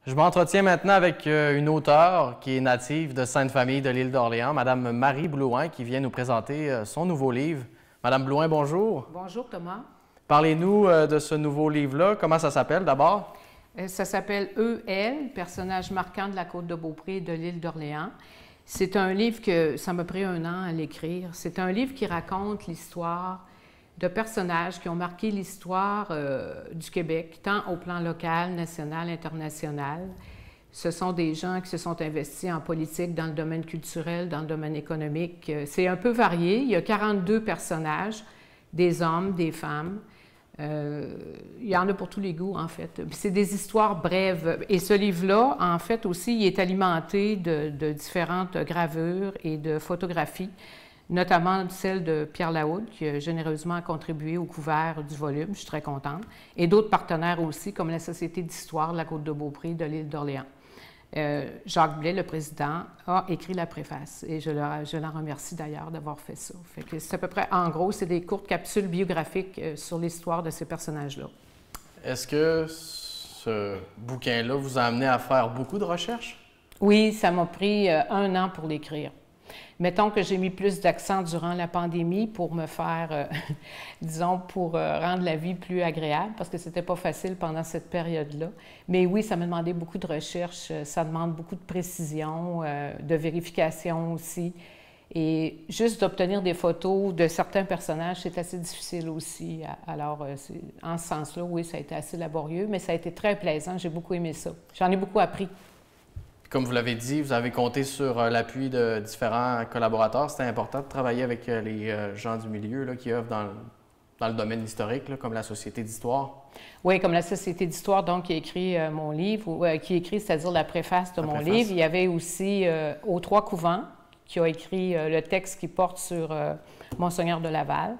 Je m'entretiens maintenant avec une auteure qui est native de Sainte-Famille de l'île d'Orléans, Madame Marie Blouin, qui vient nous présenter son nouveau livre. Madame Blouin, bonjour. Bonjour Thomas. Parlez-nous de ce nouveau livre-là. Comment ça s'appelle d'abord? Ça s'appelle E.L., personnage marquant de la côte de Beaupré et de l'île d'Orléans. C'est un livre que ça m'a pris 1 an à l'écrire. C'est un livre qui raconte l'histoire de personnages qui ont marqué l'histoire du Québec, tant au plan local, national, international. Ce sont des gens qui se sont investis en politique, dans le domaine culturel, dans le domaine économique. C'est un peu varié. Il y a 42 personnages, des hommes, des femmes. Il y en a pour tous les goûts, en fait. C'est des histoires brèves. Et ce livre-là, en fait, aussi, il est alimenté de différentes gravures et de photographies, notamment celle de Pierre Lahoud, qui a généreusement contribué au couvert du volume. Je suis très contente. Et d'autres partenaires aussi, comme la Société d'histoire de la côte de Beaupré de l'île d'Orléans. Jacques Blais, le président, a écrit la préface et je l'en remercie d'ailleurs d'avoir fait ça. Fait que c'est à peu près, en gros, c'est des courtes capsules biographiques sur l'histoire de ces personnages-là. Est-ce que ce bouquin-là vous a amené à faire beaucoup de recherches? Oui, ça m'a pris 1 an pour l'écrire. Mettons que j'ai mis plus d'accent durant la pandémie pour me faire, disons, pour rendre la vie plus agréable, parce que c'était pas facile pendant cette période-là. Mais oui, ça m'a demandé beaucoup de recherche, ça demande beaucoup de précision, de vérification aussi. Et juste d'obtenir des photos de certains personnages, c'est assez difficile aussi. Alors, en ce sens-là, oui, ça a été assez laborieux, mais ça a été très plaisant, j'ai beaucoup aimé ça. J'en ai beaucoup appris. Comme vous l'avez dit, vous avez compté sur l'appui de différents collaborateurs. C'était important de travailler avec les gens du milieu là, qui œuvrent dans le domaine historique, là, comme la Société d'histoire. Oui, comme la Société d'histoire, donc, qui a écrit mon livre, qui a écrit, c'est-à-dire la préface de mon livre. Il y avait aussi Aux Trois Couvents, qui a écrit le texte qui porte sur Monseigneur de Laval.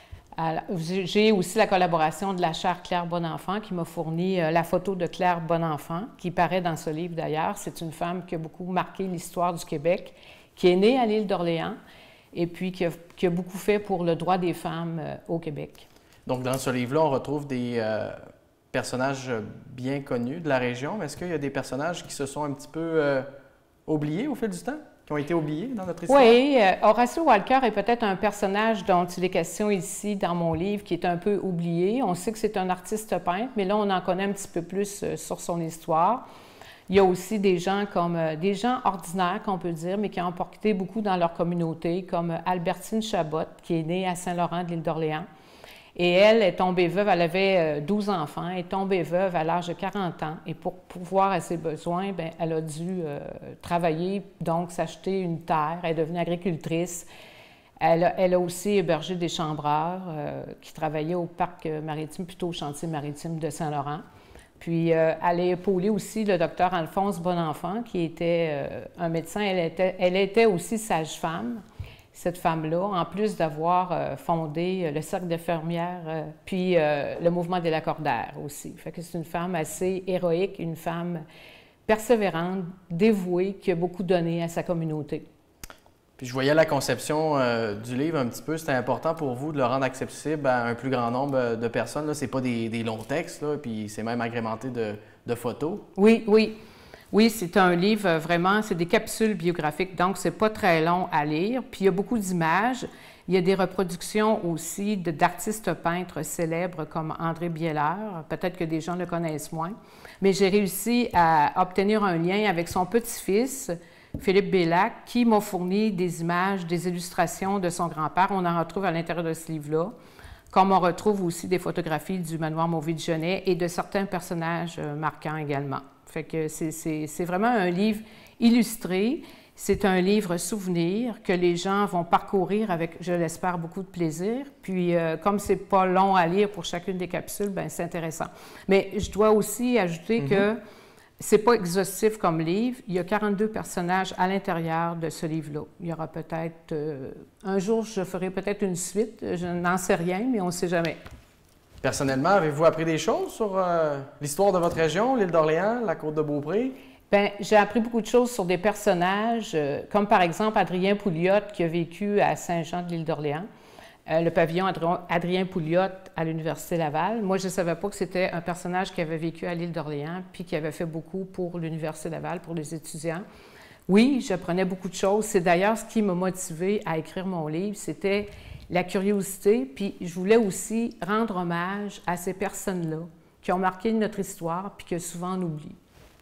J'ai aussi la collaboration de la chère Claire Bonenfant qui m'a fourni la photo de Claire Bonenfant, qui paraît dans ce livre d'ailleurs. C'est une femme qui a beaucoup marqué l'histoire du Québec, qui est née à l'île d'Orléans et puis qui a beaucoup fait pour le droit des femmes au Québec. Donc, dans ce livre-là, on retrouve des personnages bien connus de la région. Mais est-ce qu'il y a des personnages qui se sont un petit peu oubliés au fil du temps? Qui ont été oubliés dans notre histoire? Oui, Horatio Walker est peut-être un personnage dont il est question ici dans mon livre qui est un peu oublié. On sait que c'est un artiste peintre, mais là, on en connaît un petit peu plus sur son histoire. Il y a aussi des gens comme des gens ordinaires, qu'on peut dire, mais qui ont apporté beaucoup dans leur communauté, comme Albertine Chabot, qui est née à Saint-Laurent de l'île d'Orléans. Et elle est tombée veuve, elle avait 12 enfants, elle est tombée veuve à l'âge de 40 ans. Et pour pourvoir à ses besoins, bien, elle a dû travailler, donc s'acheter une terre, elle est devenue agricultrice. Elle a aussi hébergé des chambreurs qui travaillaient au parc maritime, plutôt au chantier maritime de Saint-Laurent. Puis elle a épaulé aussi le docteur Alphonse Bonenfant, qui était un médecin. Elle était aussi sage-femme. Cette femme-là, en plus d'avoir fondé le Cercle d'infirmières, puis le mouvement des lacordaires aussi. Fait que c'est une femme assez héroïque, une femme persévérante, dévouée, qui a beaucoup donné à sa communauté. Puis je voyais la conception du livre un petit peu. C'était important pour vous de le rendre accessible à un plus grand nombre de personnes. Ce n'est pas des longs textes, là, puis c'est même agrémenté de photos. Oui, oui. Oui, c'est un livre vraiment, c'est des capsules biographiques, donc c'est pas très long à lire. Puis il y a beaucoup d'images. Il y a des reproductions aussi d'artistes peintres célèbres comme André Bieler. Peut-être que des gens le connaissent moins. Mais j'ai réussi à obtenir un lien avec son petit-fils, Philippe Bellac, qui m'a fourni des images, des illustrations de son grand-père. On en retrouve à l'intérieur de ce livre-là. Comme on retrouve aussi des photographies du manoir Mauvier-Dugenais et de certains personnages marquants également. Fait que c'est vraiment un livre illustré. C'est un livre souvenir que les gens vont parcourir avec, je l'espère, beaucoup de plaisir. Puis, comme c'est pas long à lire pour chacune des capsules, bien, c'est intéressant. Mais je dois aussi ajouter que c'est pas exhaustif comme livre. Il y a 42 personnages à l'intérieur de ce livre-là. Il y aura peut-être... un jour, je ferai peut-être une suite. Je n'en sais rien, mais on ne sait jamais. Personnellement, avez-vous appris des choses sur l'histoire de votre région, l'île d'Orléans, la côte de Beaupré? Bien, j'ai appris beaucoup de choses sur des personnages, comme par exemple Adrien Pouliot, qui a vécu à Saint-Jean de l'île d'Orléans. le pavillon Adrien Pouliot à l'Université Laval. Moi, je ne savais pas que c'était un personnage qui avait vécu à l'île d'Orléans puis qui avait fait beaucoup pour l'Université Laval, pour les étudiants. Oui, j'apprenais beaucoup de choses. C'est d'ailleurs ce qui m'a motivée à écrire mon livre, c'était la curiosité, puis je voulais aussi rendre hommage à ces personnes-là qui ont marqué notre histoire puis que souvent on oublie.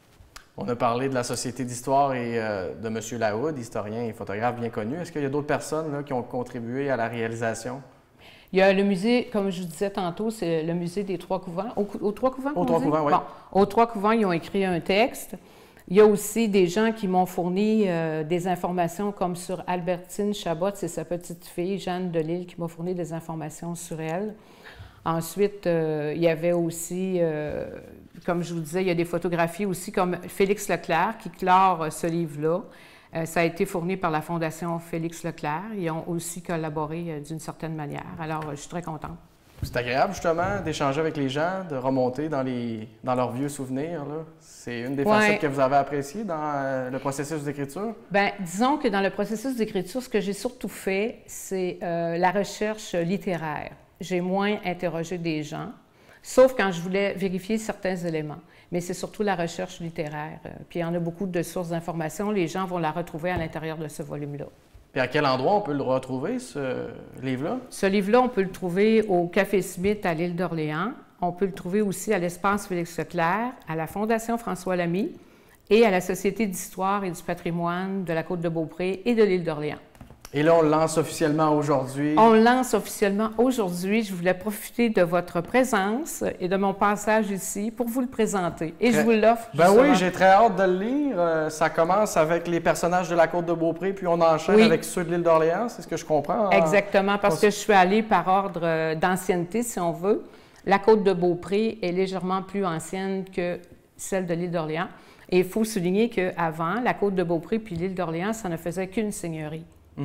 On a parlé de la Société d'histoire et de M. Lahoud, historien et photographe bien connu. Est-ce qu'il y a d'autres personnes là, qui ont contribué à la réalisation? Il y a le musée, comme je vous disais tantôt, c'est le musée des Trois-Couvents. Aux Trois-Couvents? Aux Trois-Couvents, oui. Bon, aux Trois-Couvents, ils ont écrit un texte. Il y a aussi des gens qui m'ont fourni des informations comme sur Albertine Chabot, c'est sa petite fille, Jeanne Delisle, qui m'a fourni des informations sur elle. Ensuite, il y avait aussi, comme je vous disais, il y a des photographies aussi comme Félix Leclerc qui clore ce livre-là. Ça a été fourni par la Fondation Félix Leclerc. Ils ont aussi collaboré d'une certaine manière. Alors, je suis très contente. C'est agréable, justement, d'échanger avec les gens, de remonter dans leurs vieux souvenirs. C'est une des facettes que vous avez appréciées dans le processus d'écriture? Bien, disons que dans le processus d'écriture, ce que j'ai surtout fait, c'est la recherche littéraire. J'ai moins interrogé des gens, sauf quand je voulais vérifier certains éléments. Mais c'est surtout la recherche littéraire. Puis il y en a beaucoup de sources d'informations. Les gens vont la retrouver à l'intérieur de ce volume-là. Puis à quel endroit on peut le retrouver, ce livre-là? Ce livre-là, on peut le trouver au Café Smith à l'île d'Orléans. On peut le trouver aussi à l'Espace Félix Leclerc, à la Fondation François Lamy et à la Société d'histoire et du patrimoine de la Côte-de-Beaupré et de l'île d'Orléans. Et là, on le lance officiellement aujourd'hui. On le lance officiellement aujourd'hui. Je voulais profiter de votre présence et de mon passage ici pour vous le présenter. Et je vous l'offre. Ben oui, j'ai très hâte de le lire. Ça commence avec les personnages de la Côte-de-Beaupré, puis on enchaîne avec ceux de l'île d'Orléans, c'est ce que je comprends. Exactement, parce que je suis allée par ordre d'ancienneté, si on veut. La Côte-de-Beaupré est légèrement plus ancienne que celle de l'île d'Orléans. Et il faut souligner qu'avant, la Côte-de-Beaupré puis l'île d'Orléans, ça ne faisait qu'une seigneurie.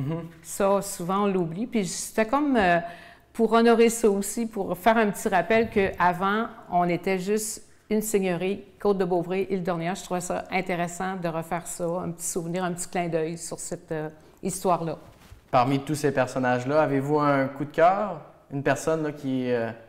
Ça, souvent, on l'oublie. Puis c'était comme pour honorer ça aussi, pour faire un petit rappel qu'avant, on était juste une seigneurie, Côte-de-Beaupré, île d'Orléans. Je trouvais ça intéressant de refaire ça, un petit souvenir, un petit clin d'œil sur cette histoire-là. Parmi tous ces personnages-là, avez-vous un coup de cœur? Une personne là, qui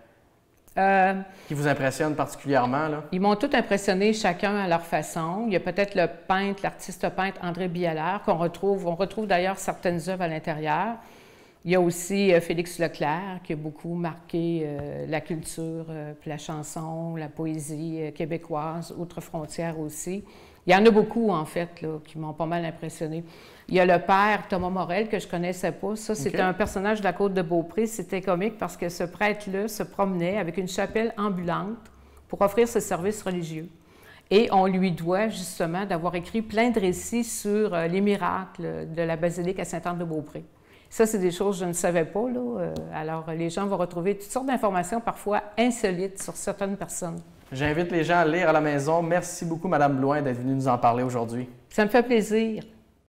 vous impressionne particulièrement? Là? Ils m'ont tous impressionné, chacun à leur façon. Il y a peut-être le peintre, l'artiste peintre André Bialaire, qu'on retrouve. On retrouve d'ailleurs certaines œuvres à l'intérieur. Il y a aussi Félix Leclerc, qui a beaucoup marqué la culture, puis la chanson, la poésie québécoise, outre frontières aussi. Il y en a beaucoup, en fait, là, qui m'ont pas mal impressionné. Il y a le père Thomas Morel, que je connaissais pas. Ça, c'était un personnage de la Côte-de-Beaupré. C'était comique parce que ce prêtre-là se promenait avec une chapelle ambulante pour offrir ses services religieux. Et on lui doit, justement, d'avoir écrit plein de récits sur les miracles de la basilique à Sainte-Anne-de-Beaupré. Ça, c'est des choses que je ne savais pas, là. Alors, les gens vont retrouver toutes sortes d'informations, parfois insolites, sur certaines personnes. J'invite les gens à lire à la maison. Merci beaucoup, Mme Blouin, d'être venue nous en parler aujourd'hui. Ça me fait plaisir.